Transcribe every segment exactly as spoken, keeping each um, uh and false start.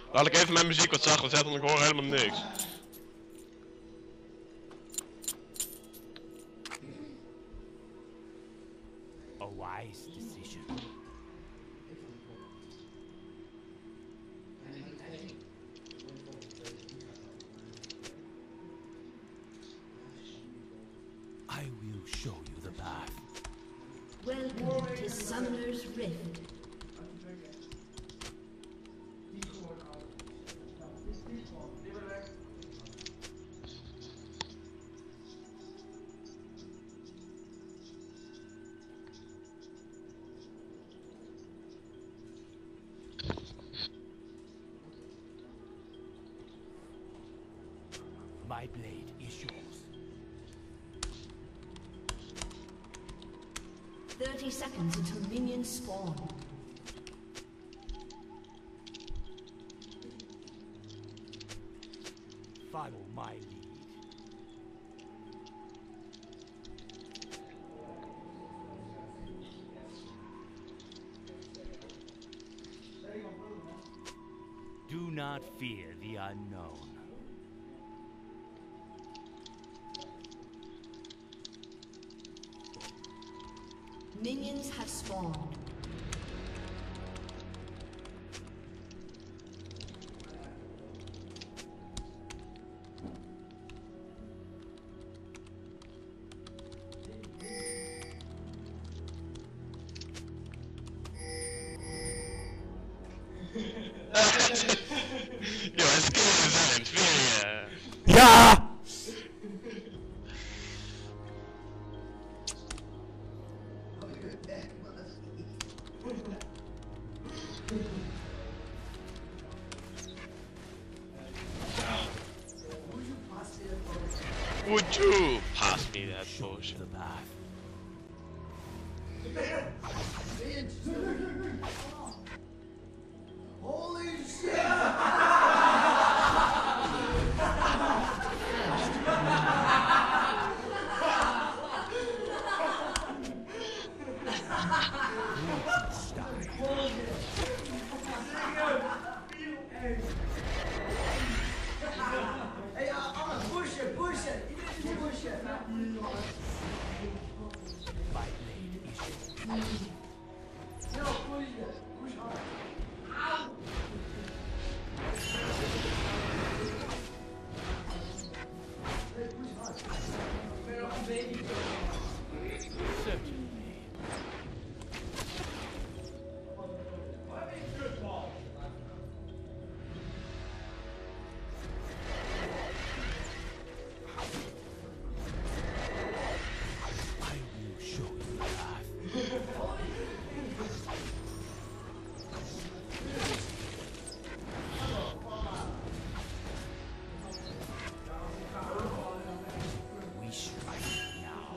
Laat ik even mijn muziek wat zachter zetten, want ik hoor helemaal niks. A wise decision. I will show you the path. Welcome to Summoner's Rift. My blade is yours. Thirty seconds until minions spawn. Follow my lead. Do not fear the unknown. Minions have spawned. Yo, het is zijn, twee. Ja! Would you pass me that potion? The path. Holy shit! Hey, uh, Anna, push it, push it. You need to push it. My blade is yours. No, push it. Push hard. Ow! Hey, push hard. Better on baby. Certainly. I will show you the path. We strike now.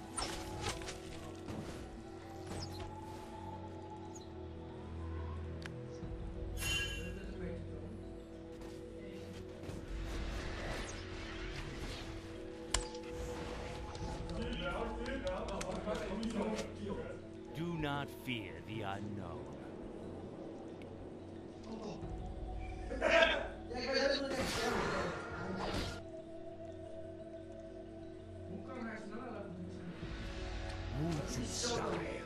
Do not fear the unknown. Ja, ik ben helemaal niks. Hoe kan hij sneller laten doen? Would style.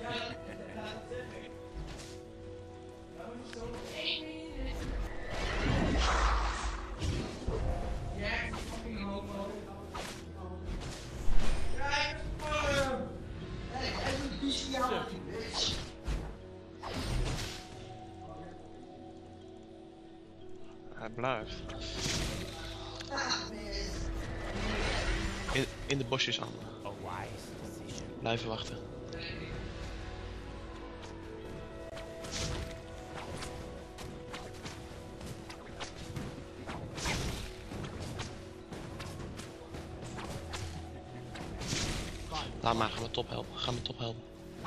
Ja, fucking homo. Kijk, hey, hij doet bestiaal. Hij blijft. Ah, man. In, in de bosjes aan. A wise decision. Blijven wachten. Laat maar, ga me top helpen. Ga me top helpen.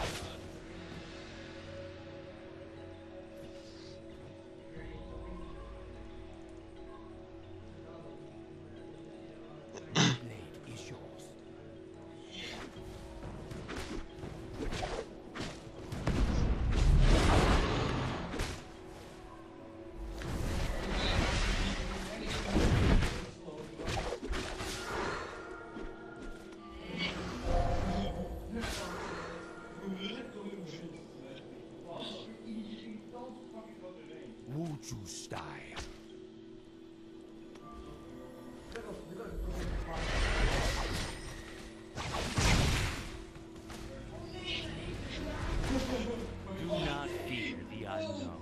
Blade is yours. Muchu style. Do not fear the unknown.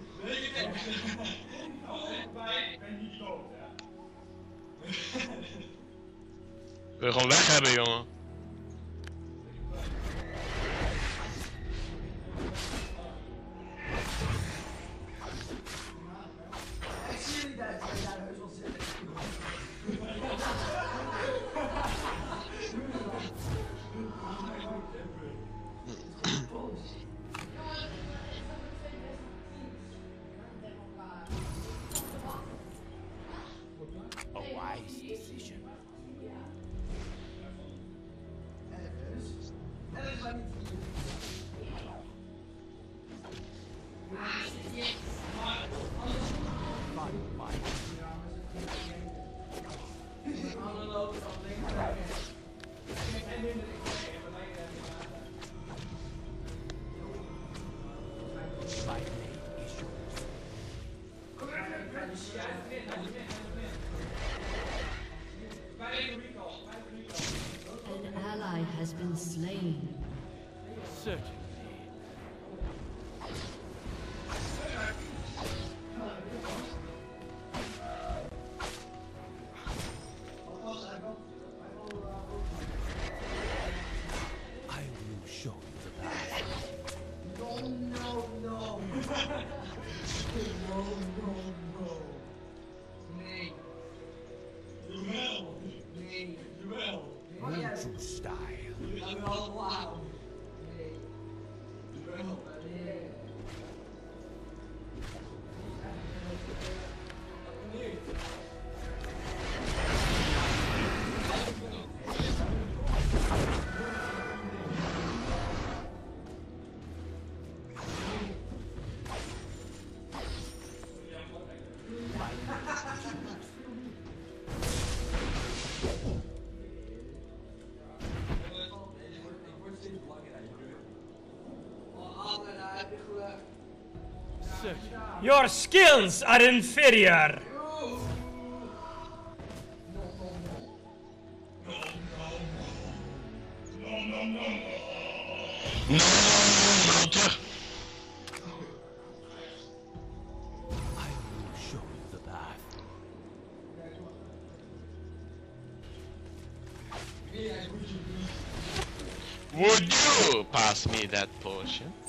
Wil je gewoon weg hebben, jongen? Ik zie jullie daar, dat jij daar heus wel zitten. A wise decision. Dat is maar niet voor Fun fight. My name is yours. An ally has been slain. Certainly. I will show you the path. No, no, no. No, no, no. Nee. Nee. Muchu style. Jawel, wauw. Nee. Nee. Certainly. Your skills are inferior. No, terug. I will show you the path. Would you pass me that potion?